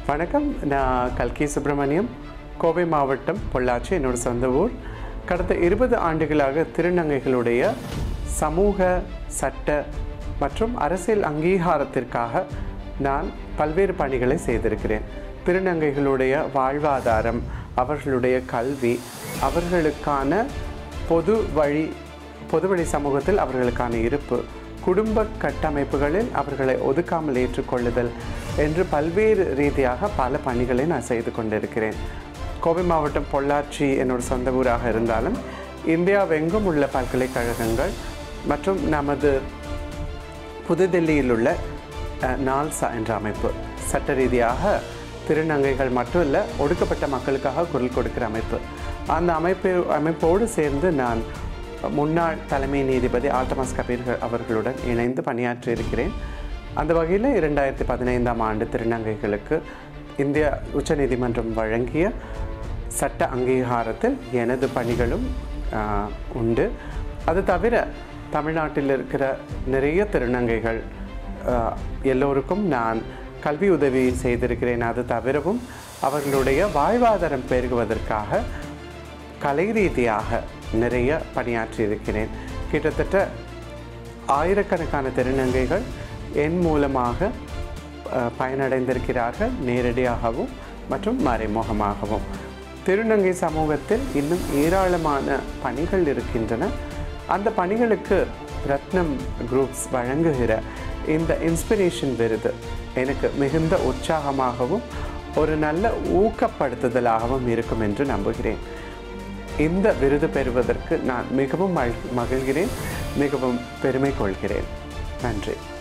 வணக்கம். நான் கல்கி சுப்ரமணியம், கோவை மாவட்டம் பொள்ளாச்சி என்னோட சொந்த ஊர். கடந்த 20 ஆண்டுகளாக திருநங்கைகளுடைய சமூக, சட்ட மற்றும் அரசியல் அங்கீகாரத்திற்காக நான் பல்வேறு பணிகளை செய்திருக்கிறேன். திருநங்கைகளுடைய வாழ்வாதாரம், அவர்களுடைய கல்வி, அவர்களுக்கான பொதுவழி சமூகத்தில் அவர்களுக்கான இருப்பு, குடும்ப கட்டமைப்புகளில் அவர்களை ஒதுக்காமல் ஏற்றுக்கொள்ளுதல் என்று பல்வேறு ரீதியாக பல பணிகளை நான் செய்து கொண்டிருக்கிறேன். கோவை மாவட்டம் பொள்ளாச்சி என்னோட சொந்த ஊராக இருந்தாலும் இந்தியாவெங்கும் உள்ள பல்கலைக்கழகங்கள் மற்றும் நமது புதுதில்லியில் உள்ள நால்சா என்ற அமைப்பு, சட்ட ரீதியாக திருநங்கைகள் மட்டும் இல்லை, ஒடுக்கப்பட்ட மக்களுக்காக குரல் கொடுக்கிற அமைப்பு, அந்த அமைப்போடு சேர்ந்து நான் முன்னாள் தலைமை நீதிபதி ஆல்டமாஸ் கபீர் அவர்களுடன் இணைந்து பணியாற்றியிருக்கிறேன். அந்த வகையில் 2015ஆம் ஆண்டு திருநங்கைகளுக்கு இந்திய உச்சநீதிமன்றம் வழங்கிய சட்ட அங்கீகாரத்தில் எனது பணிகளும் உண்டு. அது தவிர தமிழ்நாட்டில் இருக்கிற நிறைய திருநங்கைகள் எல்லோருக்கும் நான் கல்வி உதவி செய்திருக்கிறேன். அது தவிரவும் அவர்களுடைய வாழ்வாதாரம் பெருகுவதற்காக கலை ரீதியாக நிறைய பணியாற்றியிருக்கிறேன். கிட்டத்தட்ட ஆயிரக்கணக்கான திருநங்கைகள் என் மூலமாக பயனடைந்திருக்கிறார்கள், நேரடியாகவும் மற்றும் மறைமுகமாகவும். திருநங்கை சமூகத்தில் இன்னும் ஏராளமான பணிகள் இருக்கின்றன. அந்த பணிகளுக்கு ரத்னம் குரூப்ஸ் வழங்குகிற இந்த இன்ஸ்பிரேஷன் விருது எனக்கு மிகுந்த உற்சாகமாகவும் ஒரு நல்ல ஊக்கப்படுத்துதலாகவும் இருக்கும் என்று நம்புகிறேன். இந்த விருது பெறுவதற்கு நான் மிகவும் மகிழ்கிறேன், மிகவும் பெருமை கொள்கிறேன். நன்றி.